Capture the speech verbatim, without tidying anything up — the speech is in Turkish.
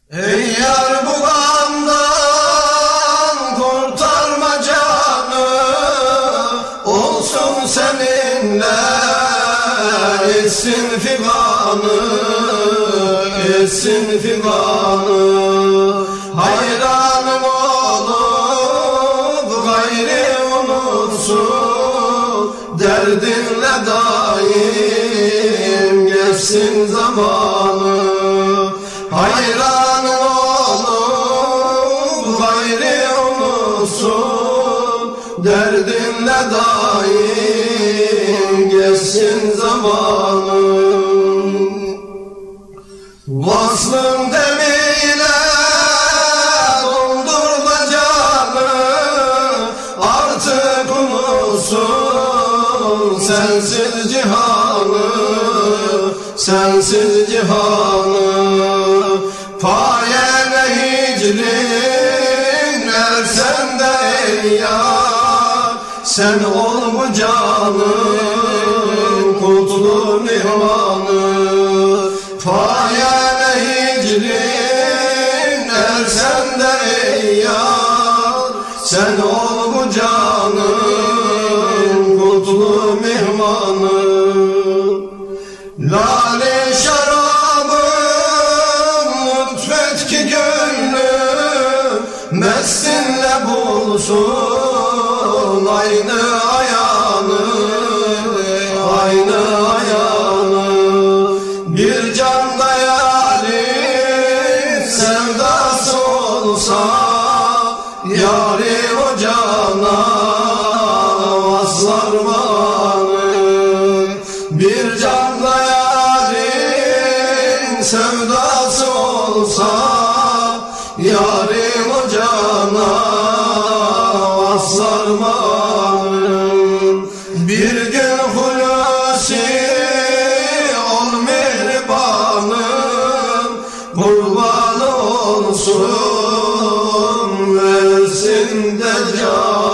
Ey yar bu gamdan kurtarma canı, olsun seninle etsin figanı, etsin figanı. Hayranım olup gayri unutsun, derdinle daim geçsin zamanı. Hayran olup gayri unutsun, derdinle daim geçsin zamanı. Vaslın demiyle doldurma canı, artık unutsun sensiz cihanı, sensiz cihanı. Payene hicrin ersen de ey yar, sen ol bu canın kutlu mihmanı. Payene hicrin ersen de ey yar, sen ol bu canın kutlu mihmanı. Lale şarabım lütfet ki gönlüm mestinle bulsun aynı ayağını, aynı ayağını. Bir canda yârim sevdası olsa, yârim o cana vaslar bana. Bir canda yârim sevdası olsa, yârim o cana vaslar bana. Bir gün Hulusi ol mihribanım, kurban olsun versin de can.